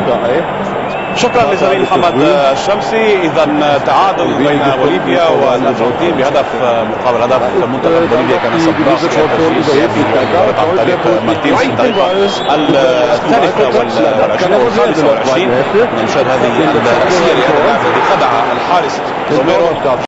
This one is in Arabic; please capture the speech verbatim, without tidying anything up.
شكرا لزميل محمد الشمسي. اذا تعادل بين بوليفيا والارجنتين بهدف مقابل هدف. منتخب بوليفيا كان سباق في المباراة عن طريق مارتينيز في الدقيقة الثالثة والعشرين والخامسة والعشرين. نشاهد هذه الرأسية لهذا اللاعب الذي خدع الحارس روميرو.